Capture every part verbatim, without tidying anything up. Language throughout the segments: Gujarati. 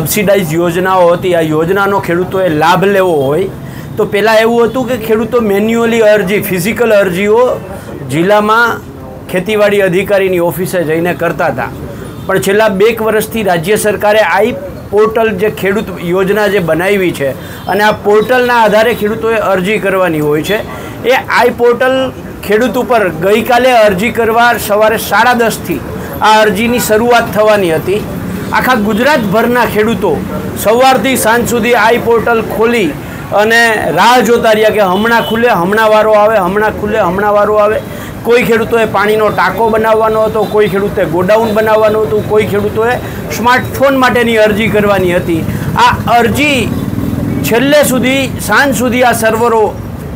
સબસિડાઇઝ યોજનાઓ હતી, આ યોજનાનો ખેડૂતોએ લાભ લેવો હોય તો પહેલાં એવું હતું કે ખેડૂતો મેન્યુઅલી અરજી, ફિઝિકલ અરજીઓ જિલ્લામાં ખેતીવાડી અધિકારીની ઓફિસે જઈને કરતા હતા. પણ છેલ્લા બે એક વર્ષથી રાજ્ય સરકારે આઈ પોર્ટલ જે ખેડૂત યોજના જે બનાવી છે અને આ પોર્ટલના આધારે ખેડૂતોએ અરજી કરવાની હોય છે. એ આઈ પોર્ટલ ખેડૂત ઉપર ગઈકાલે અરજી કરવા સવારે સાડા દસથી આ અરજીની શરૂઆત થવાની હતી. આખા ગુજરાતભરના ખેડૂતો સવારથી સાંજ સુધી આઈ પોર્ટલ ખોલી અને રાહ જોતા રહ્યા કે હમણાં ખુલે, હમણાં વારો આવે, હમણાં ખુલે, હમણાં વારો આવે. કોઈ ખેડૂતોએ પાણીનો ટાંકો બનાવવાનો હતો, કોઈ ખેડૂતોએ ગોડાઉન બનાવવાનું હતું, કોઈ ખેડૂતોએ સ્માર્ટફોન માટેની અરજી કરવાની હતી. આ અરજી છેલ્લે સુધી સાંજ સુધી આ સર્વરો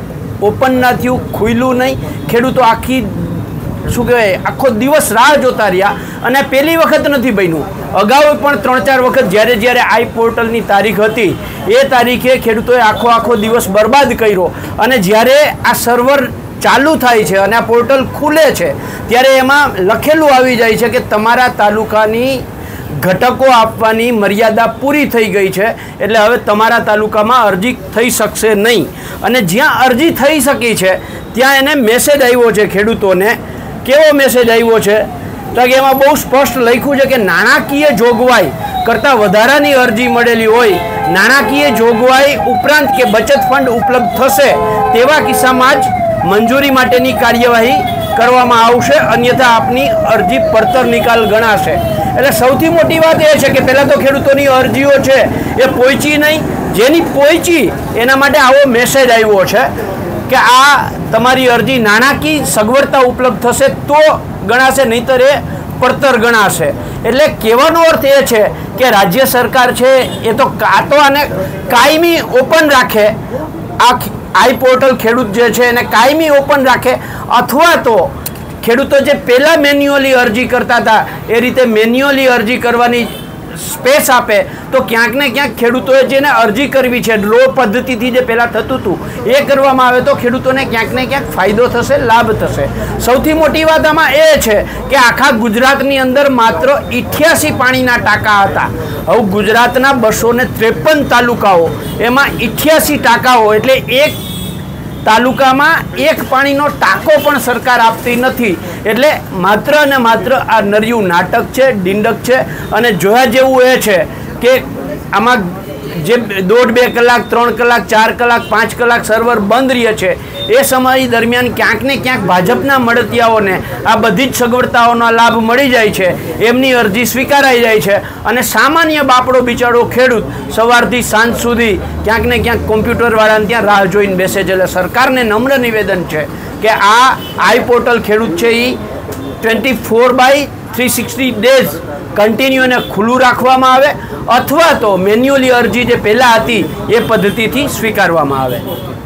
ઓપન ના થયું, ખુલ્યું નહીં. ખેડૂતો આખી શું કહેવાય આખો દિવસ રાહ જોતા રહ્યા અને પહેલી વખત નથી બન્યું. અગાઉ પણ ત્રણ ચાર વખત જ્યારે જ્યારે આઈ પોર્ટલની તારીખ હતી એ તારીખે ખેડૂતોએ આખો આખો દિવસ બરબાદ કર્યો. અને જ્યારે આ સર્વર ચાલુ થાય છે અને આ પોર્ટલ ખુલે છે ત્યારે એમાં લખેલું આવી જાય છે કે તમારા તાલુકાની ઘટકો આપવાની મર્યાદા પૂરી થઈ ગઈ છે, એટલે હવે તમારા તાલુકામાં અરજી થઈ શકશે નહીં. અને જ્યાં અરજી થઈ શકી છે ત્યાં એને મેસેજ આવ્યો છે ખેડૂતોને. કેવો મેસેજ આવ્યો છે તો કે એમાં બહુ સ્પષ્ટ લખ્યું છે કે નાણાકીય જોગવાઈ કરતાં વધારાની અરજી મળેલી હોય, નાણાકીય જોગવાઈ ઉપરાંત કે બચત ફંડ ઉપલબ્ધ થશે તેવા કિસ્સામાં જ મંજૂરી માટેની કાર્યવાહી કરવામાં આવશે, અન્યથા આપની અરજી પડતર નિકાલ ગણાશે. એટલે સૌથી મોટી વાત એ છે કે પહેલાં તો ખેડૂતોની અરજીઓ છે એ પહોંચી નહીં, જેની પહોંચી એના માટે આવો મેસેજ આવ્યો છે કે આ તમારી અરજી નાણાકીય સગવડતા ઉપલબ્ધ થશે તો ગણાશે, નહીંતર એ પડતર ગણાશે. એટલે કહેવાનો અર્થ એ છે કે રાજ્ય સરકાર છે એ તો કાં તો આને કાયમી ઓપન રાખે, આ આઈ પોર્ટલ ખેડૂત જે છે એને કાયમી ઓપન રાખે, અથવા તો ખેડૂતો જે પહેલાં મેન્યુઅલી અરજી કરતા હતા એ રીતે મેન્યુઅલી અરજી કરવાની સ્પેસ આપે તો ક્યાંક ને ક્યાંક ખેડૂતોએ જેને અરજી કરવી છે ડ્રો પદ્ધતિથી જે પહેલાં થતું હતું એ કરવામાં આવે તો ખેડૂતોને ક્યાંક ને ક્યાંક ફાયદો થશે, લાભ થશે. સૌથી મોટી વાત આમાં એ છે કે આખા ગુજરાતની અંદર માત્ર અઠ્યાસી પાણીના ટાંકા હતા. હવે ગુજરાતના બસો ને ત્રેપન તાલુકાઓ, એમાં અઠ્યાસી ટાંકાઓ એટલે એક તાલુકામાં એક પાણીનો ટાંકો પણ સરકાર આપતી નથી. એટલે માત્ર ને માત્ર આ નરિયું નાટક છે, ડિંડક છે. અને જોયા જેવું એ છે કે આમાં જે દોઢ બે કલાક, ત્રણ કલાક, ચાર કલાક, પાંચ કલાક સર્વર બંધ રહે છે એ સમય દરમિયાન ક્યાંક ને ક્યાંક ભાજપના મળતિયાઓને આ બધી જ સગવડતાઓનો લાભ મળી જાય છે, એમની અરજી સ્વીકારાઈ જાય છે. અને સામાન્ય બાપડો બિચારો ખેડૂત સવારથી સાંજ સુધી ક્યાંક ને ક્યાંક કોમ્પ્યુટરવાળાને ત્યાં રાહ જોઈને બેસે છે. એટલે સરકારને નમ્ર નિવેદન છે કે આ આઈ પોર્ટલ ખેડૂત છે એ twenty four by three sixty days continue એને ખુલ્લું રાખવામાં આવે, અથવા તો મેન્યુઅલી અરજી જે પહેલાં હતી એ પદ્ધતિથી સ્વીકારવામાં આવે.